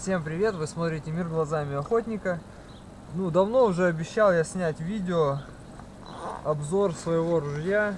Всем привет! Вы смотрите Мир глазами охотника. Давно уже обещал я снять видео, обзор своего ружья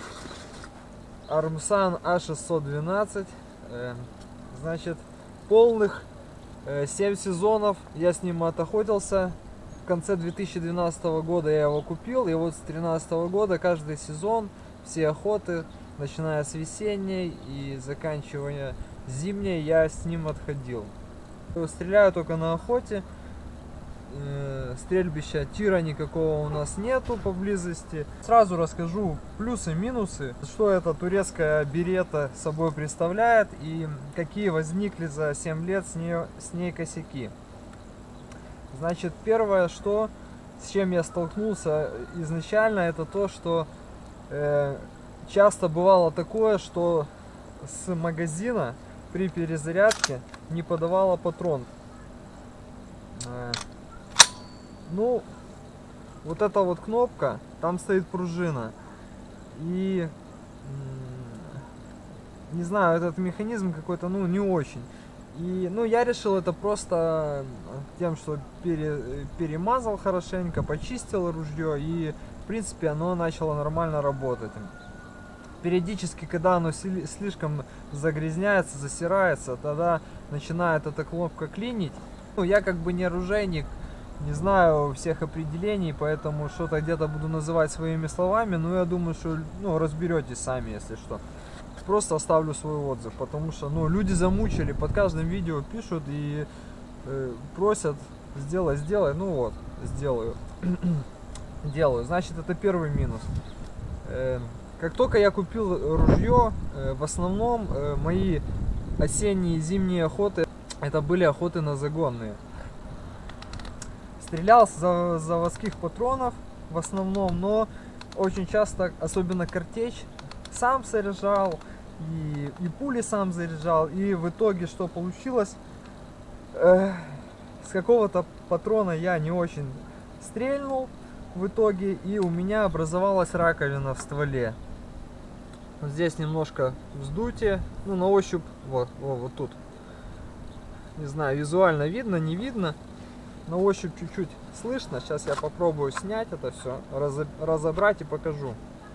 Armsan A612. Значит, полных 7 сезонов я с ним отохотился. В конце 2012 года я его купил, и вот с 2013 года каждый сезон, все охоты, начиная с весенней и заканчивая зимней, я с ним отходил. Стреляю только на охоте. Стрельбища тира никакого у нас нету поблизости. Сразу расскажу плюсы, минусы, что эта турецкая берета собой представляет и какие возникли за 7 лет с ней косяки. Значит, первое, с чем я столкнулся изначально, это то, что часто бывало такое, что с магазина при перезарядке не подавала патрон. Вот эта вот кнопка, там стоит пружина. И не знаю, этот механизм какой-то, не очень. И, я решил это просто тем, что перемазал хорошенько, почистил ружье, и, в принципе, оно начало нормально работать. Периодически, когда оно слишком загрязняется, засирается, тогда начинает эта кнопка клинить. Я как бы не оружейник, не знаю всех определений, поэтому что-то где-то буду называть своими словами, но я думаю, что разберетесь сами, если что. Просто оставлю свой отзыв, потому что люди замучили, под каждым видео пишут и просят сделай, сделаю. Делаю. Значит, это первый минус. Как только я купил ружье, в основном мои осенние и зимние охоты это были охоты на загонные. Стрелял с заводских патронов в основном, но очень часто, особенно картечь, сам заряжал и пули сам заряжал. И в итоге что получилось? С какого-то патрона я не очень стрельнул в итоге, и у меня образовалась раковина в стволе. Вот здесь немножко вздутие, на ощупь, вот тут. Не знаю, визуально видно, не видно. На ощупь чуть-чуть слышно. Сейчас я попробую снять это все, разобрать и покажу.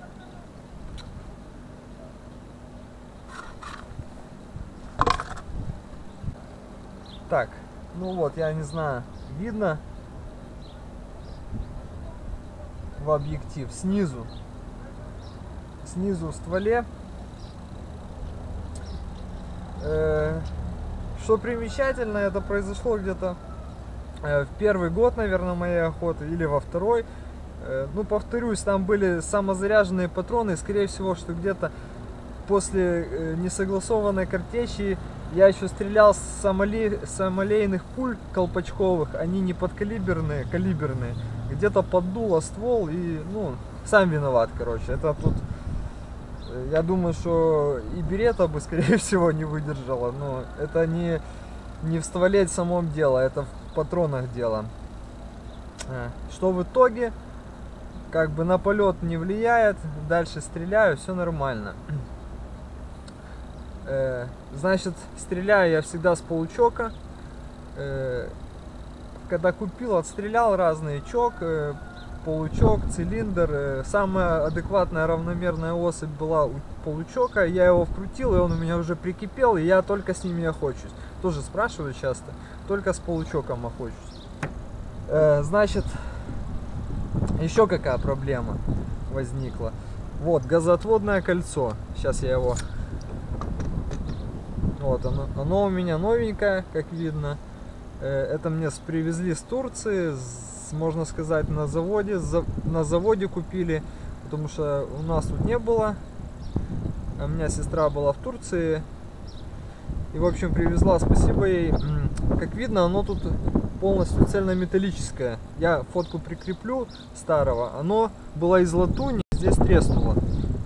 Так, я не знаю, видно в объектив снизу в стволе. Что примечательно, это произошло где-то в первый год, наверное, моей охоты, или во второй. Повторюсь, там были самозаряженные патроны, скорее всего, что где-то после несогласованной картечи я еще стрелял с самолейных пуль колпачковых, они не подкалиберные, калиберные, где-то поддуло ствол и, сам виноват, короче. Это тут, я думаю, что и берета бы, скорее всего, не выдержала, но это не в стволе самом дело, это в патронах дело. Что в итоге, как бы на полет не влияет, дальше стреляю, все нормально. Значит, стреляю я всегда с получока. Когда купил, отстрелял разные чок, получок, цилиндр. Самая адекватная равномерная особь была у получока. Я его вкрутил, и он у меня уже прикипел, и я только с ними охочусь. Тоже спрашивают часто, только с получоком охочусь. Значит, еще какая проблема возникла. Вот, газоотводное кольцо. Сейчас я его... Вот оно у меня новенькое, как видно. Это мне привезли с Турции, можно сказать, на заводе. На заводе купили, потому что у нас тут не было. У меня сестра была в Турции. И, в общем, привезла, спасибо ей. Как видно, оно тут полностью цельнометаллическое. Я фотку прикреплю старого. Оно было из латуни, здесь треснуло.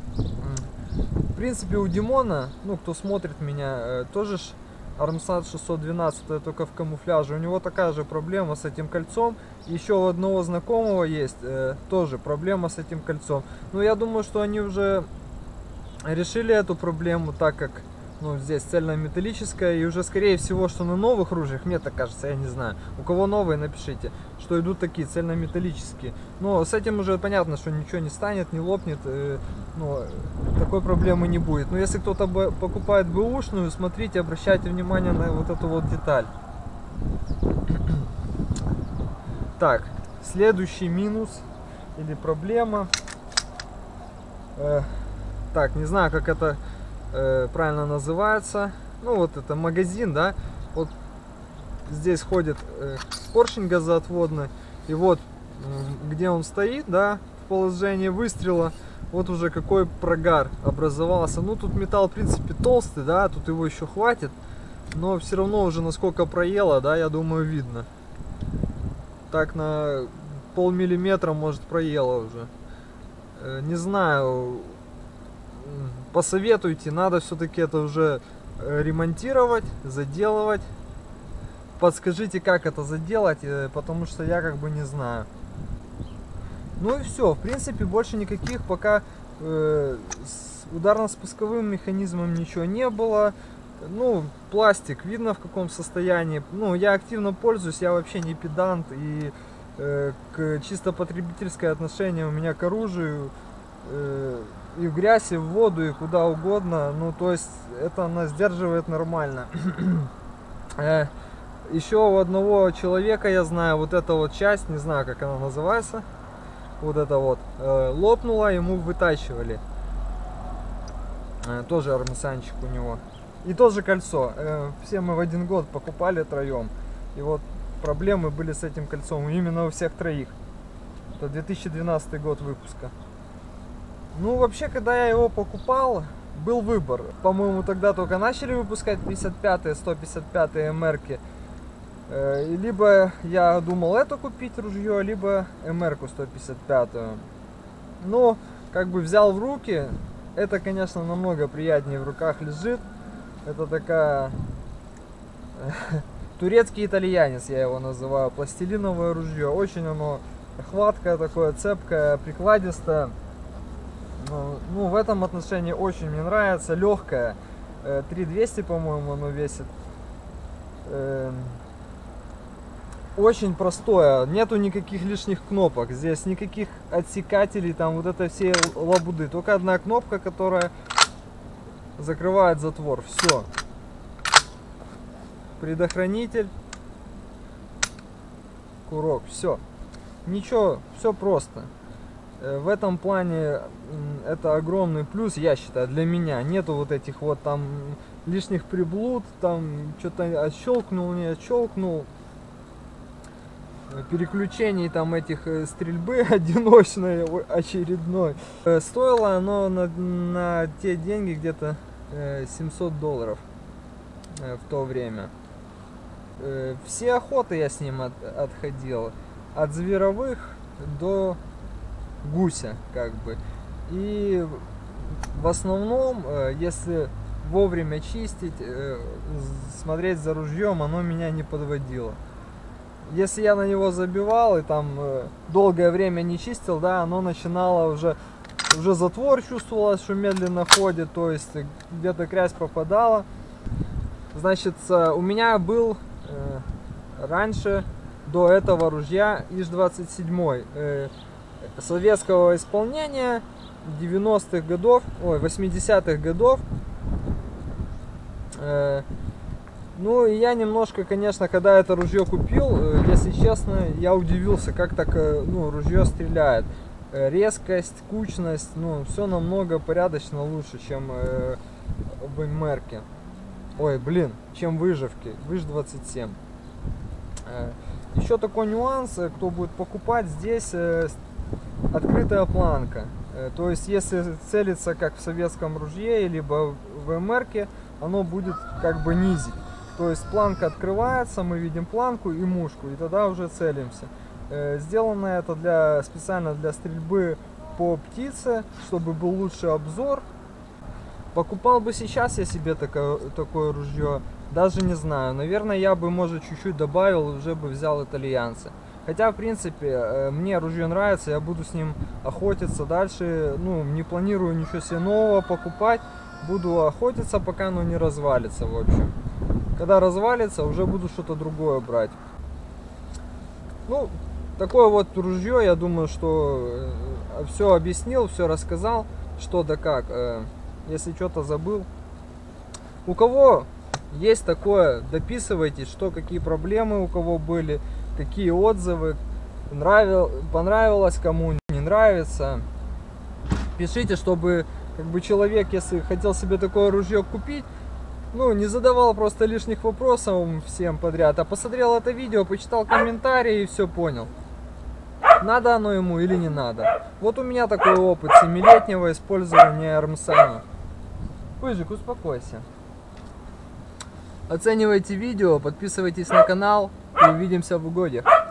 В принципе, у Димона, кто смотрит меня, тоже Armsan 612, только в камуфляже. У него такая же проблема с этим кольцом. Еще у одного знакомого есть тоже проблема с этим кольцом. Но я думаю, что они уже решили эту проблему, так как Ну, здесь цельнометаллическая, и уже скорее всего, что на новых ружьях, мне так кажется, я не знаю. У кого новые, напишите, что идут такие цельнометаллические. Но с этим уже понятно, что ничего не станет, не лопнет, ну, такой проблемы не будет. Но если кто-то покупает бэушную, смотрите, обращайте внимание на вот эту вот деталь. Так, следующий минус или проблема. Так, не знаю, как это правильно называется. Ну, вот это магазин, да. Вот здесь ходит поршень газоотводный. И вот, где он стоит, да, в положении выстрела, вот уже какой прогар образовался. Ну, тут металл, в принципе, толстый, да, тут его еще хватит. Но все равно уже насколько проело, да, я думаю, видно. Так на полмиллиметра, может, проело уже. Не знаю, посоветуйте, надо все-таки это уже ремонтировать, заделывать. Подскажите, как это заделать, потому что я как бы не знаю. Ну и все, в принципе, больше никаких пока с ударно-спусковым механизмом ничего не было. Ну, пластик видно в каком состоянии. Ну, я активно пользуюсь, я вообще не педант, и к чисто потребительское отношение у меня к оружию, и в грязь, и в воду, и куда угодно. Ну, то есть это она сдерживает нормально. Еще у одного человека, я знаю, вот эта вот часть, не знаю, как она называется, вот это вот, лопнула, ему вытачивали. Тоже армисанчик у него. И тоже кольцо. Все мы в один год покупали троем. И вот проблемы были с этим кольцом именно у всех троих. Это 2012 год выпуска. Ну, вообще, когда я его покупал, был выбор. По-моему, тогда только начали выпускать 55-е, 155-е МР-ки. Либо я думал эту купить ружье, либо МР-ку 155-ю. Но, как бы взял в руки, это, конечно, намного приятнее в руках лежит. Это такая турецкий итальянец, я его называю, пластилиновое ружье. Очень оно хваткое такое, цепкое, прикладистое. Ну, в этом отношении очень мне нравится, легкое. 3200, по-моему, оно весит. Очень простое, нету никаких лишних кнопок, здесь никаких отсекателей, там вот это все лабуды. Только одна кнопка, которая закрывает затвор, все. Предохранитель, курок, все. Ничего, все просто. В этом плане это огромный плюс, я считаю, для меня. Нету вот этих вот там лишних приблуд, там что-то отщелкнул, не отщелкнул. Переключений там этих стрельбы одиночной, очередной. Стоило оно на те деньги где-то $700 в то время. Все охоты я с ним отходил, от зверовых до гуся, как бы. И в основном, если вовремя чистить, смотреть за ружьем, оно меня не подводило. Если я на него забивал и там долгое время не чистил, да, оно начинало уже затвор чувствовалось, что медленно ходит, то есть где-то грязь попадала. Значит, у меня был раньше, до этого ружья ИЖ-27 советского исполнения 90-х годов, 80-х годов. Ну и я немножко, конечно, когда это ружье купил, если честно, я удивился, как так, ну, ружье стреляет. Резкость, кучность, ну, все намного порядочно лучше, чем в МР-ке. Ой, блин, чем в выживке, ВИЖ-27. Еще такой нюанс, кто будет покупать, здесь открытая планка. То есть, если целиться как в советском ружье, либо в МР-ке, оно будет как бы низить. То есть планка открывается, мы видим планку и мушку, и тогда уже целимся. Сделано это специально для стрельбы по птице, чтобы был лучший обзор. Покупал бы сейчас я себе такое ружье, даже не знаю. Наверное, я бы, может, чуть-чуть добавил и уже бы взял итальянца. Хотя, в принципе, мне ружье нравится, я буду с ним охотиться дальше. Ну, не планирую ничего себе нового покупать. Буду охотиться, пока оно не развалится, в общем. Когда развалится, уже буду что-то другое брать. Ну, такое вот ружье, я думаю, что все объяснил, все рассказал, что да как. Если что-то забыл. У кого есть такое, дописывайтесь, что какие проблемы у кого были, какие отзывы, понравилось кому, не нравится. Пишите, чтобы как бы человек, если хотел себе такое ружье купить, ну, не задавал просто лишних вопросов всем подряд, а посмотрел это видео, почитал комментарии и все понял. Надо оно ему или не надо. Вот у меня такой опыт 7-летнего использования Армсана. Пыжик, успокойся. Оценивайте видео, подписывайтесь на канал и увидимся в угодьях.